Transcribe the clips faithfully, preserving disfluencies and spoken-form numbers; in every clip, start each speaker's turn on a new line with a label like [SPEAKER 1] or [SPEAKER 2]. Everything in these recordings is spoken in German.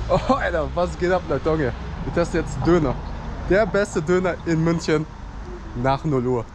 [SPEAKER 1] Oh, Alter, was geht ab, Leute? Okay, wir testen jetzt Döner. Der beste Döner in München nach null Uhr.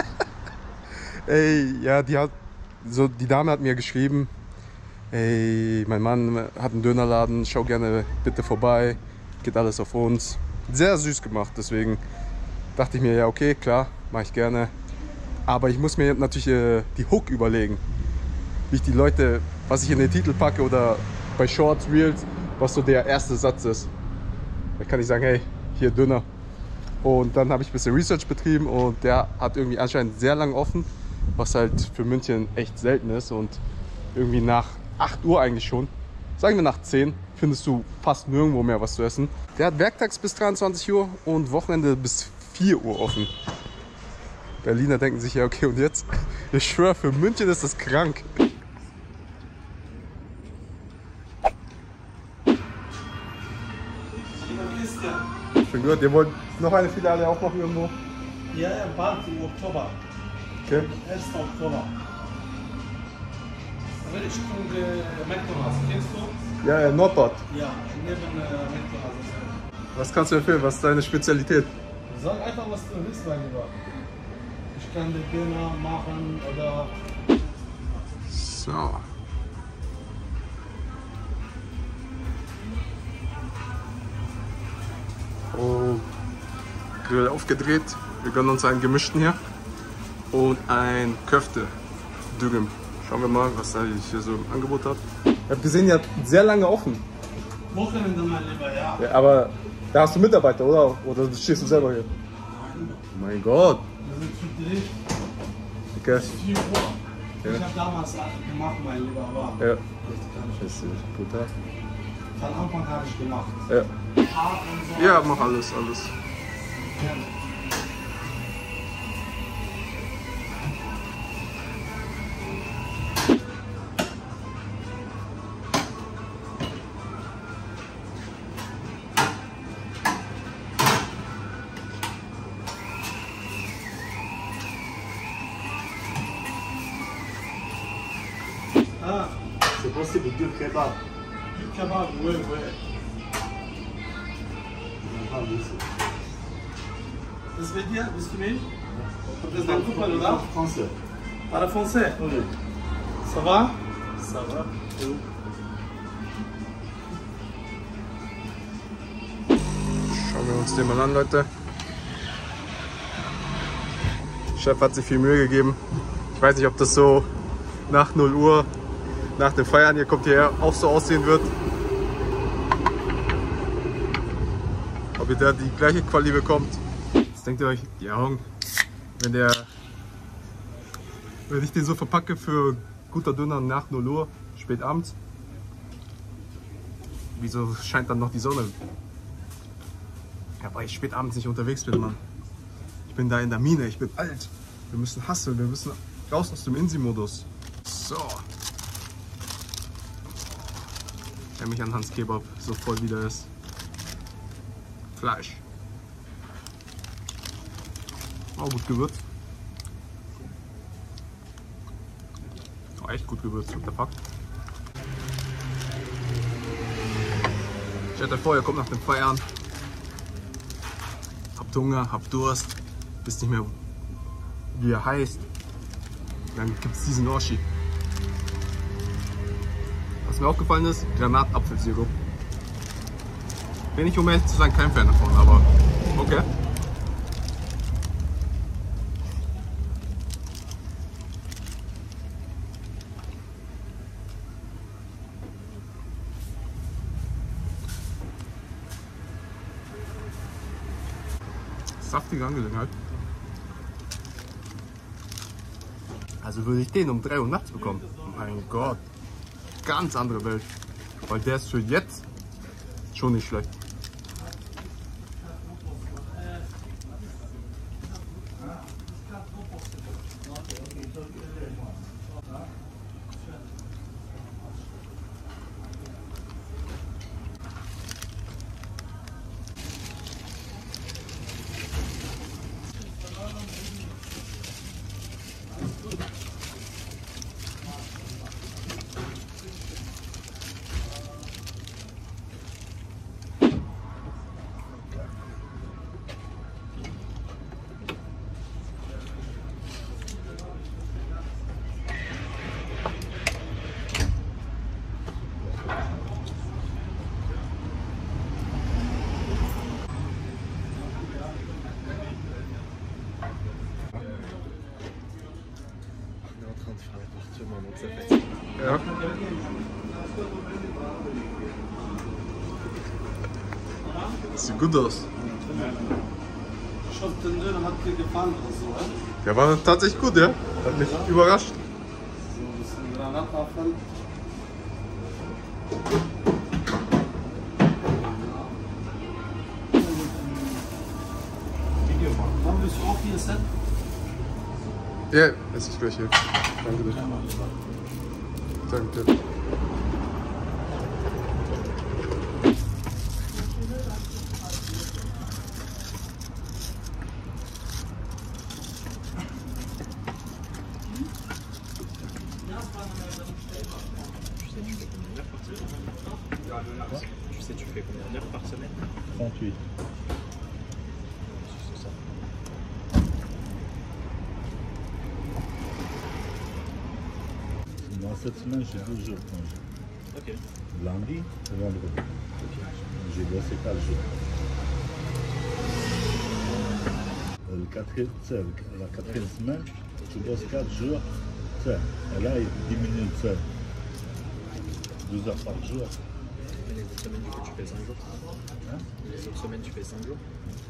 [SPEAKER 1] Ey, ja, die hat, so, die Dame hat mir geschrieben, ey, mein Mann hat einen Dönerladen, schau gerne bitte vorbei, geht alles auf uns. Sehr süß gemacht, deswegen dachte ich mir, ja okay, klar, mache ich gerne. Aber ich muss mir natürlich äh, die Hook überlegen, wie ich die Leute, was ich in den Titel packe oder bei Shorts, Reels, was so der erste Satz ist. Da kann ich sagen, hey, hier Döner. Und dann habe ich ein bisschen Research betrieben und der hat irgendwie anscheinend sehr lang offen, was halt für München echt selten ist. Und irgendwie nach acht Uhr eigentlich schon, sagen wir nach zehn, findest du fast nirgendwo mehr was zu essen. Der hat werktags bis dreiundzwanzig Uhr und Wochenende bis vier Uhr offen. Berliner denken sich ja, okay, und jetzt? Ich schwöre, für München ist das krank. Schön gut, ihr wollt noch eine Filiale aufmachen irgendwo?
[SPEAKER 2] Ja, ja, bald im Oktober.
[SPEAKER 1] Okay.
[SPEAKER 2] ersten Oktober. Richtung äh, McDonalds, kennst du?
[SPEAKER 1] Ja, ja, Nordbad.
[SPEAKER 2] Ja, neben äh, McDonalds.
[SPEAKER 1] Was kannst du empfehlen? Was ist deine Spezialität?
[SPEAKER 2] Sag einfach, was du willst, mein Lieber. Ich kann den Döner machen oder...
[SPEAKER 1] So. Oh, Grill aufgedreht. Wir gönnen uns einen gemischten hier. Und ein Köfte. Dürüm. Schauen wir mal, was er hier so im Angebot hat. Ich habe gesehen, ihr habt sehr lange offen.
[SPEAKER 2] Wochenende, mein Lieber, ja.
[SPEAKER 1] Ja, aber da hast du Mitarbeiter, oder? Oder stehst du selber hier?
[SPEAKER 2] Nein.
[SPEAKER 1] Mein Gott.
[SPEAKER 2] Wir sind zu dritt.
[SPEAKER 1] Okay.
[SPEAKER 2] Es ist vier Uhr.
[SPEAKER 1] Ja.
[SPEAKER 2] Ich habe damals gemacht, mein Lieber, aber...
[SPEAKER 1] Ja.
[SPEAKER 2] Das
[SPEAKER 1] Das ist brutal.
[SPEAKER 2] Von Anfang habe ich gemacht.
[SPEAKER 1] Ja.
[SPEAKER 2] Hart und so.
[SPEAKER 1] Ja, mach alles, alles.
[SPEAKER 2] Gerne. Ah,
[SPEAKER 3] C'est possible de kebab.
[SPEAKER 2] du kebab, ouais, ouais. Das wird dir, bist du nicht? Das ist dein Kumpel, oder?
[SPEAKER 3] Français.
[SPEAKER 2] Para français.
[SPEAKER 3] Oui.
[SPEAKER 2] Ça va?
[SPEAKER 3] Ça va? Oui.
[SPEAKER 1] Schauen wir uns den mal an, Leute. Chef hat sich viel Mühe gegeben. Ich weiß nicht, ob das so nach null Uhr, nach dem Feiern, ihr kommt hierher, auch so aussehen wird. Ob ihr da die gleiche Quali bekommt. Jetzt denkt ihr euch, ja, wenn der, wenn ich den so verpacke für guter Döner nach null Uhr, spät abends, wieso scheint dann noch die Sonne? Ja, weil ich spät abends nicht unterwegs bin, Mann. Ich bin da in der Mine, ich bin alt. Wir müssen hustlen, wir müssen raus aus dem Insi-Modus. So. Ich erinnere mich an Hans Kebab, so voll wie der ist. Fleisch. Oh, gut gewürzt. Oh, echt gut gewürzt, what the fuck. Stellt euch vor, ihr kommt nach dem Feiern. Habt Hunger, habt Durst, wisst nicht mehr, wie er heißt. Dann gibt es diesen Oschi. Was mir aufgefallen ist, Granatapfelsirup. Bin ich, um ehrlich zu sein, kein Fan davon, aber okay. Saftige Angelegenheit. Also würde ich den um drei Uhr nachts bekommen. Mein Gott. Ganz andere Welt. Weil der ist für jetzt schon nicht schlecht. Das sieht gut aus.
[SPEAKER 2] Ich hoffe, den Döner hat dir gefallen oder so, ja?
[SPEAKER 1] Der war tatsächlich gut, ja? Hat mich überrascht.
[SPEAKER 2] So ein bisschen Granatapfel. Video machen. Dann willst du auch hier Set?
[SPEAKER 1] Ja, es ist gleich hier. Danke dir. Danke.
[SPEAKER 3] Tu sais, tu fais combien d'heures par semaine?
[SPEAKER 4] trente-huit.
[SPEAKER 3] C'est ça.
[SPEAKER 4] Dans cette semaine, j'ai douze jours de congé.
[SPEAKER 3] Ok.
[SPEAKER 4] Lundi et vendredi. J'ai bossé quatre jours. Le quatrième, tu sais, la quatrième semaine, tu bosses quatre jours. Tu sais, et là, il diminue tu sais, douze heures par jour.
[SPEAKER 3] Et les autres semaines, du coup, tu fais cinq jours.
[SPEAKER 4] Hein?
[SPEAKER 3] Les autres semaines, tu fais cinq jours.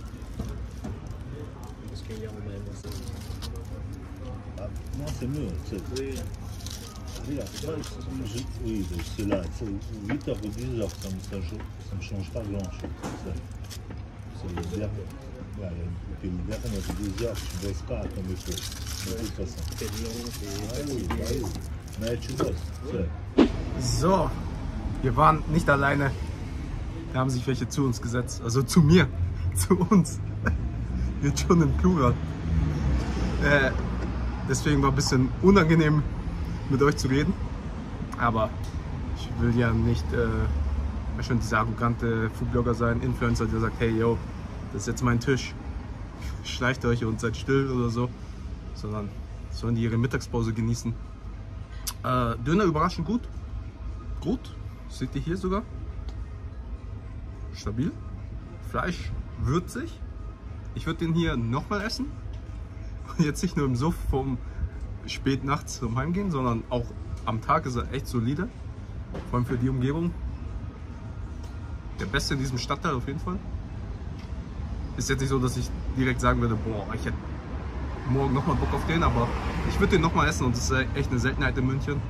[SPEAKER 3] Parce qu'hier, on m'avait montré.
[SPEAKER 4] Ah, non, c'est mieux. Tu sais.
[SPEAKER 3] Oui.
[SPEAKER 4] Oui, après, je, oui, c'est là. huit heures ou dix heures, ça ne ça me change pas grand-chose. C'est le dernier. Ouais, puis le dernier de dix heures, tu ne bosses pas comme il faut. De toute façon.
[SPEAKER 3] C'est long,
[SPEAKER 4] Ah
[SPEAKER 3] c'est
[SPEAKER 4] oui,
[SPEAKER 3] fatigué.
[SPEAKER 4] ah oui. Mais tu bosses. Tu sais.
[SPEAKER 1] So, wir waren nicht alleine. Da haben sich welche zu uns gesetzt. Also zu mir. Zu uns. Jetzt schon im Plural. Äh, deswegen war ein bisschen unangenehm mit euch zu reden. Aber ich will ja nicht äh, schon dieser arrogante Foodblogger sein, Influencer, der sagt, hey yo, das ist jetzt mein Tisch. Schleicht euch und seid still oder so. Sondern sollen die ihre Mittagspause genießen. Äh, Döner überraschend gut. Gut. Seht ihr hier sogar. Stabil. Fleisch würzig. Ich würde den hier nochmal essen. Und jetzt nicht nur im Suff vom spät nachts zum Heimgehen, sondern auch am Tag ist er echt solide. Vor allem für die Umgebung. Der beste in diesem Stadtteil auf jeden Fall. Ist jetzt nicht so, dass ich direkt sagen würde, boah, ich hätte morgen nochmal Bock auf den, aber ich würde den nochmal essen und das ist echt eine Seltenheit in München.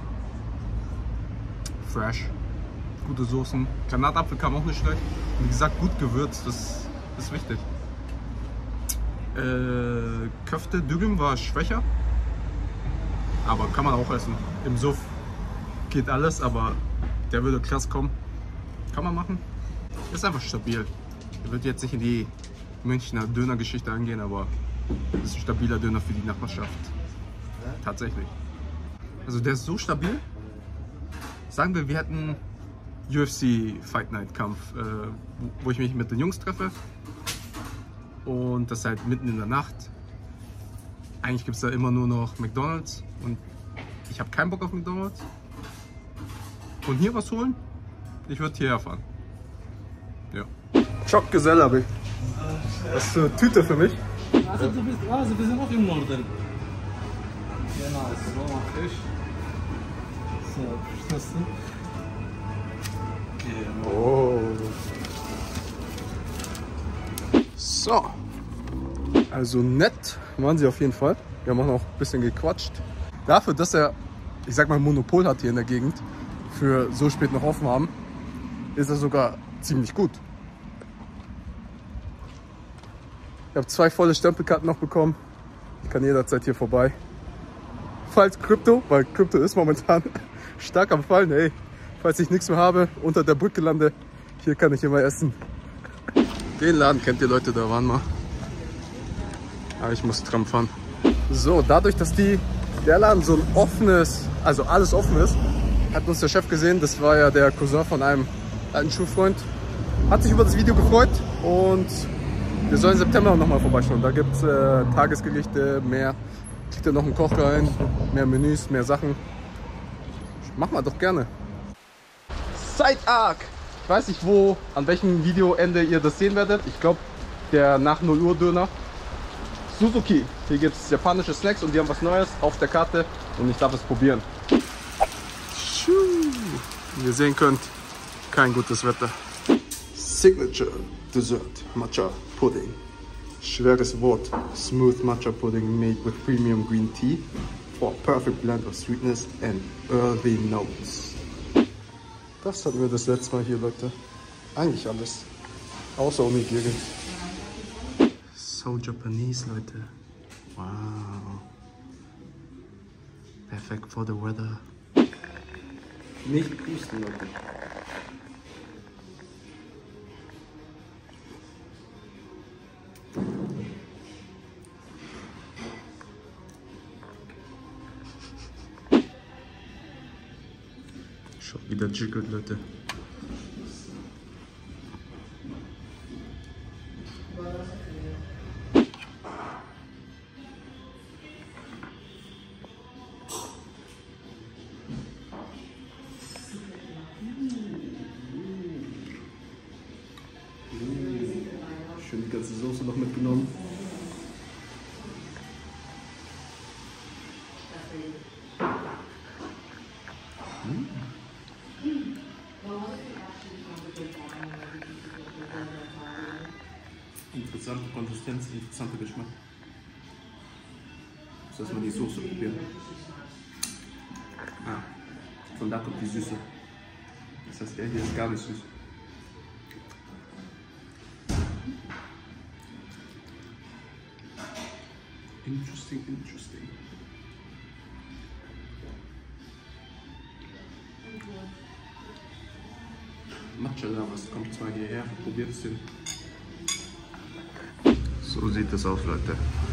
[SPEAKER 1] Fresh, gute Soßen. Granatapfel kam auch nicht schlecht. Wie gesagt, gut gewürzt, das ist wichtig. Äh, Köfte Dürüm war schwächer, aber kann man auch essen. Im Suff geht alles, aber der würde krass kommen. Kann man machen. Ist einfach stabil. Ich würde jetzt nicht in die Münchner Dönergeschichte eingehen, aber das ist ein stabiler Döner für die Nachbarschaft. Tatsächlich. Also der ist so stabil. Sagen wir, wir hätten U F C Fight Night Kampf, äh, wo ich mich mit den Jungs treffe. Und das halt mitten in der Nacht. Eigentlich gibt es da immer nur noch McDonald's und ich habe keinen Bock auf McDonald's. Und hier was holen? Ich würde hierher fahren. Ja. Çok güzel abi. Hast du eine Tüte für mich?
[SPEAKER 2] Also, du bist, also wir sind auch im Norden. Genau, so mach ich. So, verstehst du? Genau.
[SPEAKER 1] Oh. So. Also nett waren sie auf jeden Fall. Wir haben auch noch ein bisschen gequatscht. Dafür, dass er, ich sag mal, Monopol hat hier in der Gegend, für so spät noch offen haben, ist er sogar ziemlich gut. Ich habe zwei volle Stempelkarten noch bekommen. Ich kann jederzeit hier vorbei. Falls Krypto, weil Krypto ist momentan stark am Fallen, ey. Falls ich nichts mehr habe, unter der Brücke lande, hier kann ich immer essen. Den Laden kennt ihr Leute, da waren wir. Aber ich muss Tram fahren. So, dadurch, dass die, der Laden so ein offenes, also alles offen ist, hat uns der Chef gesehen. Das war ja der Cousin von einem alten Schulfreund. Hat sich über das Video gefreut und wir sollen im September noch mal vorbeischauen. Da gibt es äh, Tagesgerichte, mehr. Kriegt ihr noch einen Koch rein, mehr Menüs, mehr Sachen. Machen wir doch gerne. Side Arc! Ich weiß nicht, wo, an welchem Videoende ihr das sehen werdet. Ich glaube, der nach null Uhr Döner. Suzuki. Hier gibt es japanische Snacks und die haben was Neues auf der Karte und ich darf es probieren. Wie ihr sehen könnt, kein gutes Wetter. Signature. Dessert, Matcha Pudding. Schweres Wort, smooth Matcha Pudding made with premium green tea for a perfect blend of sweetness and earthy notes. Das hatten wir das letzte Mal hier, Leute. Eigentlich alles. Außer Onigiri. So Japanese, Leute. Wow. Perfect for the weather. Nicht pusten, Leute. Schon wieder jiggelt, Leute. Schön die ganze Soße noch mitgenommen. Hm. Interessante Konsistenz, interessanter Geschmack. Muss erstmal die Soße probieren. Ah, von da kommt die Süße. Das heißt, der hier ist gar nicht süß. Interesting, interesting. Matcha Lovers kommt zwar hierher, probiert es hin. So sieht es aus, Leute.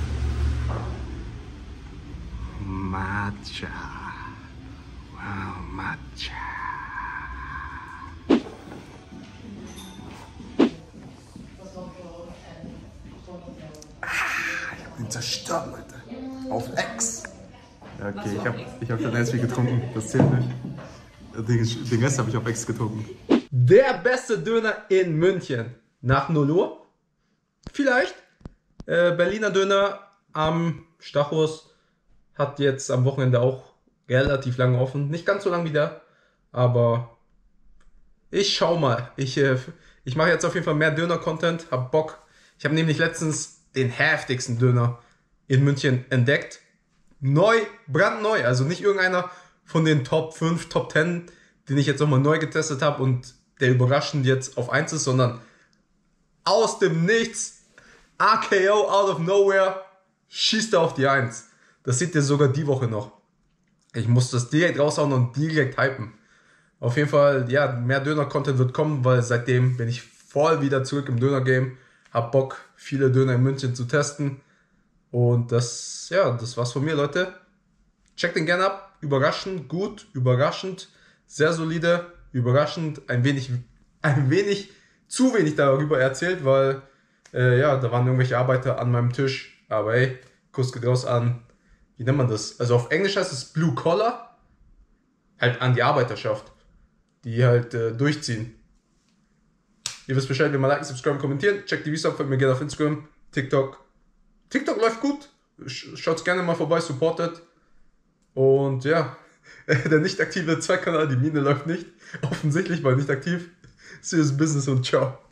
[SPEAKER 1] Matcha. Wow, Matcha. Ah, ich hab den zerstört, Leute. Auf Ex. Ja, okay, ich hab, ich hab dann erst viel getrunken. Das zählt nicht. Den, den Rest habe ich auf Ex getrunken. Der beste Döner in München. Nach null Uhr? Vielleicht. Äh, Berliner Döner am Stachus hat jetzt am Wochenende auch relativ lange offen. Nicht ganz so lang wie der, aber ich schau mal. Ich, äh, ich mache jetzt auf jeden Fall mehr Döner-Content, hab Bock. Ich habe nämlich letztens den heftigsten Döner in München entdeckt. Neu, brandneu, also nicht irgendeiner von den Top fünf, Top zehn, den ich jetzt nochmal neu getestet habe und der überraschend jetzt auf eins ist, sondern aus dem Nichts, R K O out of nowhere, schießt er auf die eins. Das seht ihr sogar die Woche noch. Ich muss das direkt raushauen und direkt hypen. Auf jeden Fall, ja, mehr Döner-Content wird kommen, weil seitdem bin ich voll wieder zurück im Döner-Game. Hab Bock, viele Döner in München zu testen. Und das, ja, das war's von mir, Leute. Checkt den gerne ab. Überraschend, gut, überraschend, sehr solide, überraschend, ein wenig, ein wenig, zu wenig darüber erzählt, weil, äh, ja, da waren irgendwelche Arbeiter an meinem Tisch. Aber ey, Kuss geht raus an, wie nennt man das? Also auf Englisch heißt es Blue Collar, halt an die Arbeiterschaft, die halt äh, durchziehen. Ihr wisst Bescheid, wenn mal liken, subscriben, kommentieren. Checkt die Videos ab, folgt mir gerne auf Instagram, TikTok. TikTok läuft gut. Schaut gerne mal vorbei, supportet. Und ja, der nicht aktive Zweitkanal, die Mine läuft nicht. Offensichtlich war nicht aktiv. Serious Business und ciao.